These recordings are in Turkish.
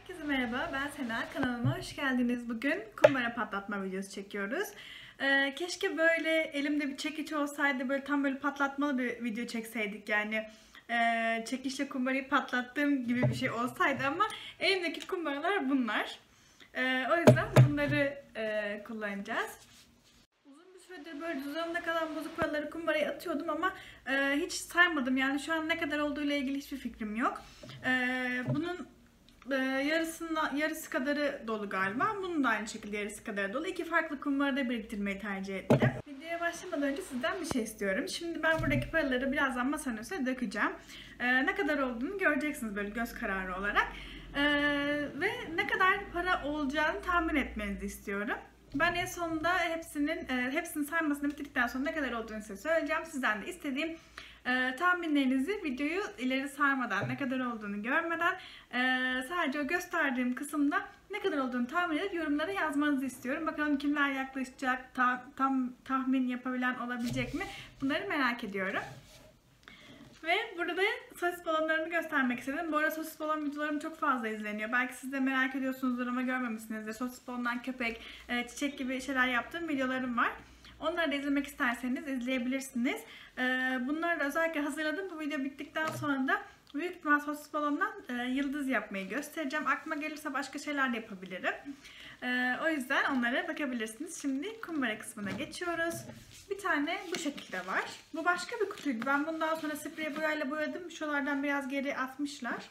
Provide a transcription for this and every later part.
Herkese merhaba, ben Sena. Kanalıma hoş geldiniz. Bugün kumbara patlatma videosu çekiyoruz. Keşke böyle elimde bir çekiç olsaydı, böyle tam böyle patlatmalı bir video çekseydik yani. Çekiçle kumbarayı patlattığım gibi bir şey olsaydı ama elimdeki kumbaralar bunlar. O yüzden bunları kullanacağız. Uzun bir süredir böyle cüzdanımda kalan bozuk paraları kumbaraya atıyordum ama hiç saymadım. Yani şu an ne kadar olduğu ile ilgili hiçbir fikrim yok. Bunun yarısı kadarı dolu galiba. Bunun da aynı şekilde yarısı kadarı dolu. İki farklı kumbarada biriktirmeyi tercih ettim. Videoya başlamadan önce sizden bir şey istiyorum. Şimdi ben buradaki paraları birazdan masanın üstüne dökeceğim. Ne kadar olduğunu göreceksiniz böyle göz kararı olarak. Ve ne kadar para olacağını tahmin etmenizi istiyorum. Ben en sonunda hepsinin saymasını bitirdikten sonra ne kadar olduğunu size söyleyeceğim. Sizden de istediğim tahminlerinizi videoyu ileri sarmadan, ne kadar olduğunu görmeden sadece o gösterdiğim kısımda ne kadar olduğunu tahmin edip yorumlara yazmanızı istiyorum. Bakalım kimler yaklaşacak, tam tahmin yapabilen olabilecek mi? Bunları merak ediyorum. Ve burada sosis balonlarını göstermek istedim. Bu arada sosis balon videolarım çok fazla izleniyor. Belki siz de merak ediyorsunuzdur ama görmemişsinizdir. Sosis balondan köpek, çiçek gibi şeyler yaptığım videolarım var. Onları da izlemek isterseniz izleyebilirsiniz. Bunları da özellikle hazırladım. Bu video bittikten sonra da büyük ihtimal sosis balondan yıldız yapmayı göstereceğim. Aklıma gelirse başka şeyler de yapabilirim. O yüzden onlara bakabilirsiniz. Şimdi kumbara kısmına geçiyoruz. Bir tane bu şekilde var. Bu başka bir kutuydu. Ben bundan sonra sprey boyayla boyadım. Şuralardan biraz geri atmışlar.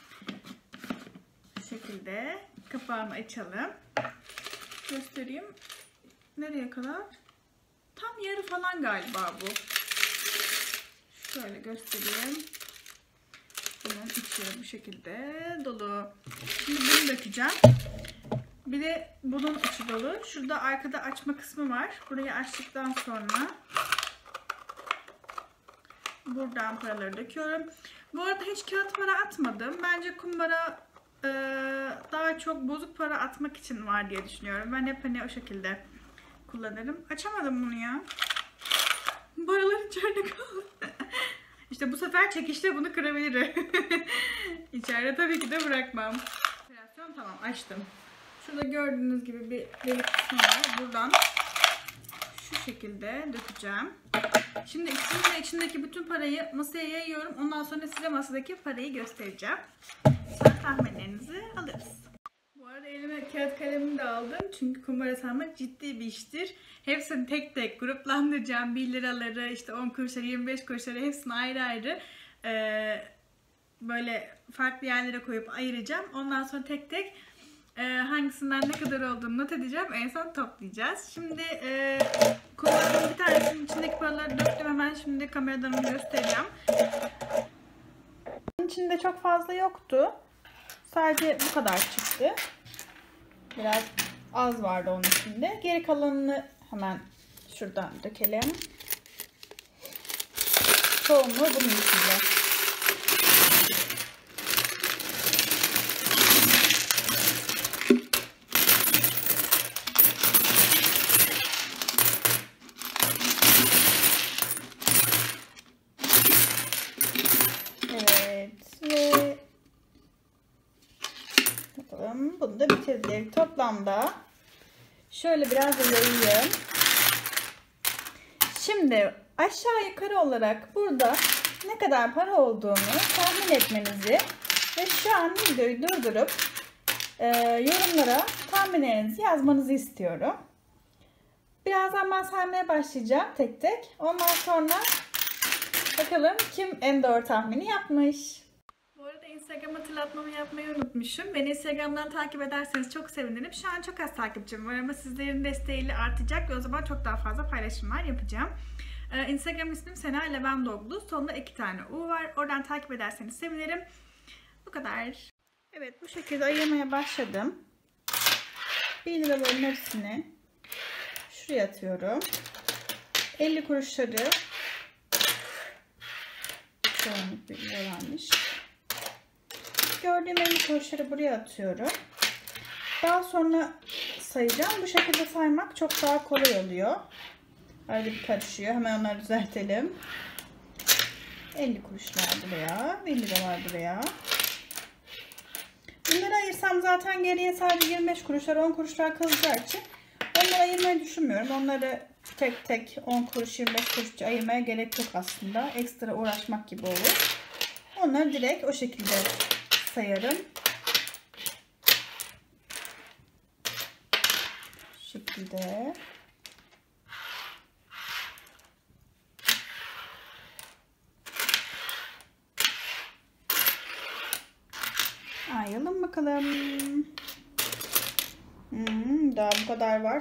Bu şekilde kapağını açalım. Göstereyim. Nereye kadar? Tam yarı falan galiba bu. Şöyle göstereyim. Bunun içi bu şekilde dolu. Şimdi bunu dökeceğim. Bir de bunun içi dolu. Şurada arkada açma kısmı var. Burayı açtıktan sonra buradan paraları döküyorum. Bu arada hiç kağıt para atmadım. Bence kumbara daha çok bozuk para atmak için var diye düşünüyorum. Ben hep hani o şekilde kullanırım. Açamadım bunu ya. Paralar içeride kaldı. İşte bu sefer çekişle bunu kırabilirim. İçeride tabii ki de bırakmam. Operasyon tamam, açtım. Şurada gördüğünüz gibi bir delik kısmı var. Buradan şu şekilde dökeceğim. Şimdi ikisinin de içindeki bütün parayı masaya yayıyorum. Ondan sonra size masadaki parayı göstereceğim. Sonra tahminlerinizi alırız. Bu arada elime kağıt kalemimi de aldım. Çünkü kumbara sarmak ciddi bir iştir. Hepsini tek tek gruplandıracağım. 1 liraları, işte 10 kuruşları, 25 kuruşları hepsini ayrı ayrı böyle farklı yerlere koyup ayıracağım. Ondan sonra tek tek hangisinden ne kadar olduğunu not edeceğim. En son toplayacağız. Şimdi kumbaranın bir tanesinin içindeki paraları döktüm. Hemen şimdi kameradan onu göstereceğim. Bunun içinde çok fazla yoktu. Sadece bu kadar çıktı. Biraz az vardı onun içinde. Geri kalanını hemen şuradan dökelim. Çoğunluğu bunun içinde. Bunu da bitirdik. Toplamda şöyle biraz da yayayım. Şimdi aşağı yukarı olarak burada ne kadar para olduğunu tahmin etmenizi ve şu an videoyu durdurup yorumlara tahminlerinizi yazmanızı istiyorum. Birazdan ben saymaya başlayacağım tek tek. Ondan sonra bakalım kim en doğru tahmini yapmış. Instagram hatırlatmamı yapmayı unutmuşum. Beni Instagram'dan takip ederseniz çok sevinirim. Şu an çok az takipçim var ama sizlerin desteğiyle artacak ve o zaman çok daha fazla paylaşımlar yapacağım. Instagram ismim Sena Levendoglu. Sonunda 2 tane U var. Oradan takip ederseniz sevinirim. Bu kadar. Evet, bu şekilde ayırmaya başladım. 1 liraların hepsini şuraya atıyorum. 50 kuruşları çoğunluk 1 lira varmış. Gördüğüm 50 kuruşları buraya atıyorum. Daha sonra sayacağım. Bu şekilde saymak çok daha kolay oluyor. Öyle bir karışıyor. Hemen onları düzeltelim. 50 kuruşlar buraya. 1 lira var buraya. Bunları ayırsam zaten geriye sadece 25 kuruşlar 10 kuruşlar kalacağı için onları ayırmayı düşünmüyorum. Onları tek tek 10 kuruş 25 kuruş ayırmaya gerek yok aslında. Ekstra uğraşmak gibi olur. Onları direkt o şekilde sayarım. Şu şekilde. Ayalım bakalım. Daha bu kadar var.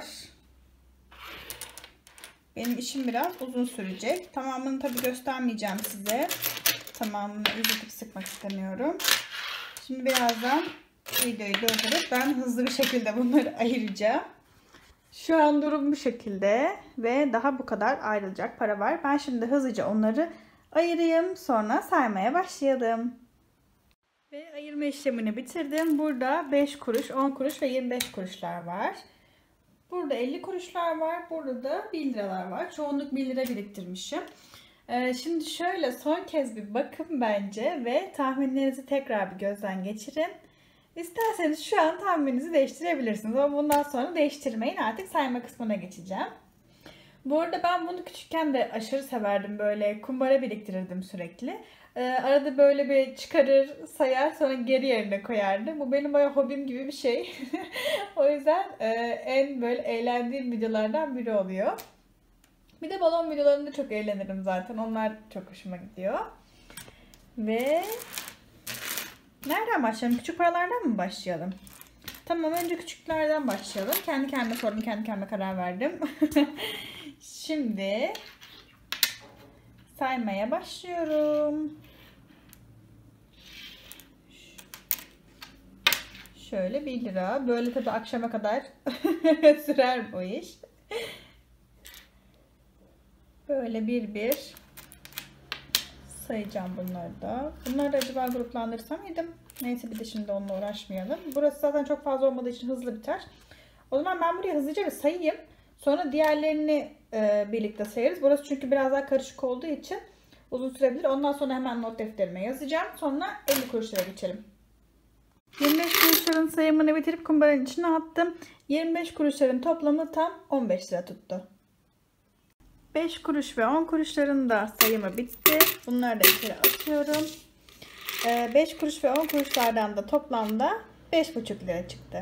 Benim işim biraz uzun sürecek. Tamamını tabii göstermeyeceğim size. Tamamını uzatup sıkmak istemiyorum. Şimdi birazdan videoyu durdurup ben hızlı bir şekilde bunları ayıracağım. Şu an durum bu şekilde ve daha bu kadar ayrılacak para var. Ben şimdi hızlıca onları ayırayım. Sonra saymaya başlayalım. Ve ayırma işlemini bitirdim. Burada 5 kuruş, 10 kuruş ve 25 kuruşlar var. Burada 50 kuruşlar var. Burada da 1 liralar var. Çoğunluk 1 lira biriktirmişim. Şimdi şöyle son kez bir bakın bence ve tahminlerinizi tekrar bir gözden geçirin. İsterseniz şu an tahmininizi değiştirebilirsiniz ama bundan sonra değiştirmeyin. Artık sayma kısmına geçeceğim. Bu arada ben bunu küçükken de aşırı severdim. Böyle kumbara biriktirirdim sürekli. Arada böyle bir çıkarır, sayar, sonra geri yerine koyardım. Bu benim bayağı hobim gibi bir şey. O yüzden en böyle eğlendiğim videolardan biri oluyor. Bir de balon videolarında çok eğlenirim zaten. Onlar çok hoşuma gidiyor. Ve nereden başlayalım? Küçük paralardan mı başlayalım? Tamam, önce küçüklerden başlayalım. Kendi kendime sordum, kendi kendime karar verdim. Şimdi saymaya başlıyorum. Şöyle 1 lira. Böyle tabii akşama kadar sürer bu iş. Böyle bir sayacağım bunları da. Bunları da acaba gruplandırsam mıydım? Neyse, bir de şimdi onunla uğraşmayalım. Burası zaten çok fazla olmadığı için hızlı biter. O zaman ben buraya hızlıca bir sayayım. Sonra diğerlerini birlikte sayarız. Burası çünkü biraz daha karışık olduğu için uzun sürebilir. Ondan sonra hemen not defterime yazacağım. Sonra 50 kuruşlara geçelim. 25 kuruşların sayımını bitirip kumbaranın içine attım. 25 kuruşların toplamı tam 15 lira tuttu. 5 kuruş ve 10 kuruşların da sayımı bitti. Bunları da içeri atıyorum. 5 kuruş ve 10 kuruşlardan da toplamda 5,5 lira çıktı.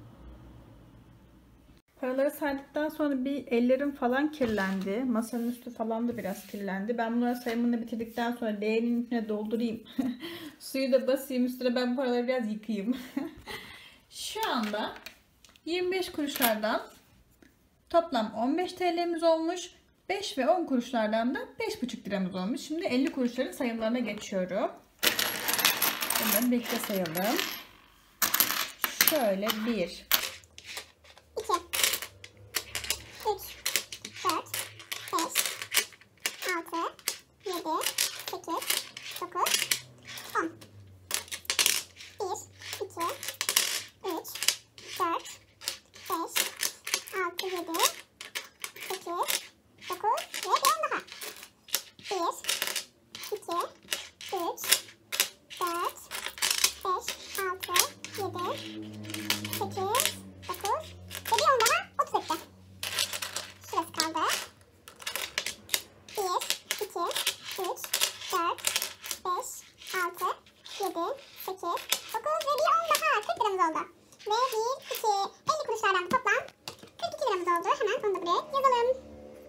Paraları saydıktan sonra bir ellerim falan kirlendi. Masanın üstü falan da biraz kirlendi. Ben bunların sayımını bitirdikten sonra leğenin içine doldurayım. Suyu da basayım üstüne, ben paraları biraz yıkayayım. Şu anda 25 kuruşlardan toplam 15 TL'miz olmuş. 5 ve 10 kuruşlardan da 5,5 liramız olmuş. Şimdi 50 kuruşların sayımlarına geçiyorum. Bunları birlikte sayalım. Şöyle 1, 2, 3, 4, 5, 6, 7, 8, 9, 10. 1, 2, 3, 4, 5, 6, 7, 8, 9 ve bir daha. 1, 2, 3, 4, 5, 6, 7, 8, 9 ve bir daha 30 etti. Şurası kaldı. 1, 2, 3, 4, 5, 6, 7, 8, 9 ve bir 10 daha 40 liramız oldu. Ve 1, 2, 50 kuruşlardan toplam 42 liramız oldu. Hemen onu da buraya yazalım.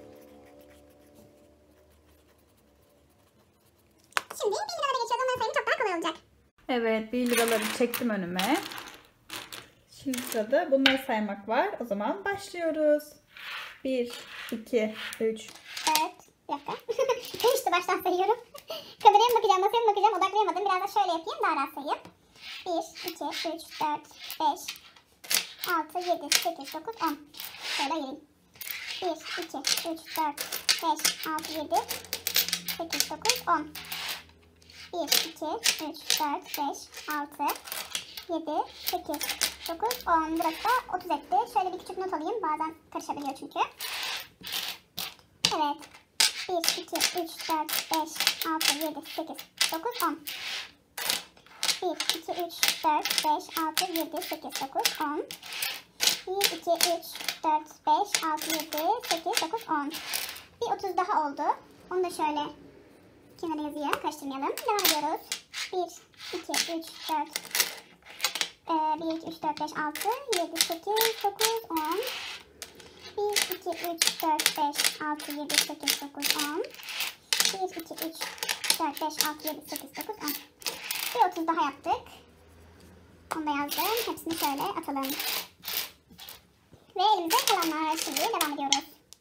Şimdi 1 liralara geçiyoruz. Onların sayımı çok daha kolay olacak. evet, 1 liraları çektim önüme. Şimdi sırada bunları saymak var. O zaman başlıyoruz. 1, 2, 3, 4, bir dakika. Karıştı, baştan sayıyorum. Kameraya mı bakacağım, masaya mı bakacağım, odaklayamadım. Biraz da şöyle yapayım, daha rahat sayayım. 1, 2, 3, 4, 5, 6, 7, 8, 9, 10. Şöyle ayırayım. 1, 2, 3, 4, 5, 6, 7, 8, 9, 10. 1, 2, 3, 4, 5, 6, 7, 8, 9, 10. Burası da 30 etti. Şöyle bir küçük not alayım. Bazen karışabiliyor çünkü. Evet. 1, 2, 3, 4, 5, 6, 7, 8, 9, 10. 1, 2, 3, 4, 5, 6, 7, 8, 9, 10. 1, 2, 3, 4, 5, 6, 7, 8, 9, 10. Bir 30 daha oldu. Onu da şöyle kenara yazayım. Karıştırmayalım. Devam ediyoruz. 1, 2, 3, 4, 1, 2, 3, 4, 5, 6, 7, 8, 9, 10. 1, 2, 3, 4, 5, 6, 7, 8, 9, 10. 1, 2, 3, 4, 5, 6, 7, 8, 9, 10. Bir 30 daha yaptık. Onu da yazdım. Hepsini şöyle atalım. Ve elimizde kalanlar. Şimdi devam ediyoruz.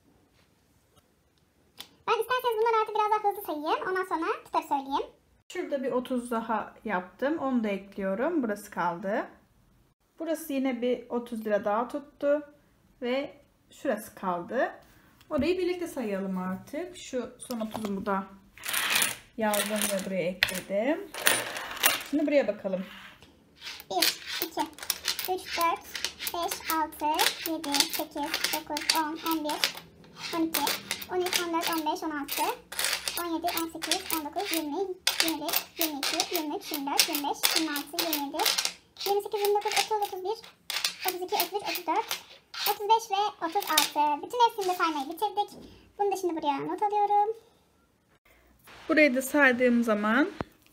Ben isterseniz bunları artık biraz daha hızlı sayayım. Ondan sonra tutarı söyleyeyim. Şurada bir 30 daha yaptım. Onu da ekliyorum. Burası kaldı. Burası yine bir 30 lira daha tuttu. Ve şurası kaldı. Orayı birlikte sayalım artık. Şu son 30'umu da yazdım ve buraya ekledim. Şimdi buraya bakalım. 1, 2, 3, 4, 5, 6, 7, 8, 9, 10, 11, 12, 13, 14, 15, 16, 17, 18, 19, 20, 21, 22, 23, 24, 25, 26, 27, 28, 29, 30, 31, 32, 33, 34, 35 ve 36. Bütün hepsini de saymayı bitirdik. Bunu da şimdi buraya not alıyorum. Burayı da saydığım zaman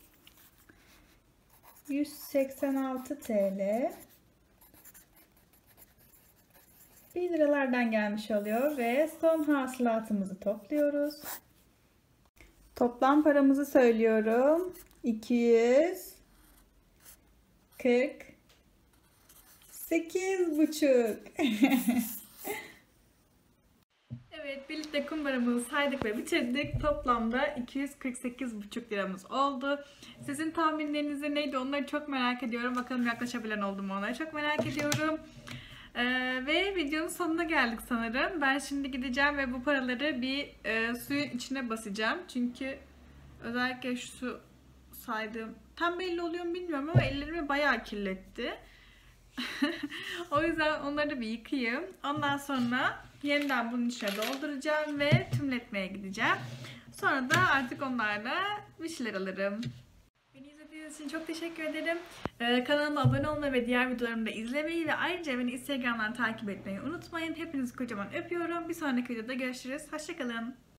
186 TL 1 liralardan gelmiş oluyor ve son hasılatımızı topluyoruz. Toplam paramızı söylüyorum. 248,5. Evet, birlikte kumbaramızı saydık ve bitirdik. Toplamda 248,5 liramız oldu. Sizin tahminleriniz neydi? Onları çok merak ediyorum. Bakalım yaklaşabilen oldu mu, onları çok merak ediyorum. Ve videonun sonuna geldik sanırım. Ben şimdi gideceğim ve bu paraları bir suyun içine basacağım. Çünkü özellikle şu saydığım tam belli oluyor mu bilmiyorum ama ellerimi bayağı kirletti. O yüzden onları bir yıkayayım. Ondan sonra yeniden bunun içine dolduracağım ve tümletmeye gideceğim. Sonra da artık onlarla bir şeyler alırım. Beni izlediğiniz için çok teşekkür ederim. Kanalıma abone olmayı ve diğer videolarımı da izlemeyi ve ayrıca beni Instagram'dan takip etmeyi unutmayın. Hepinizi kocaman öpüyorum. Bir sonraki videoda görüşürüz. Hoşça kalın.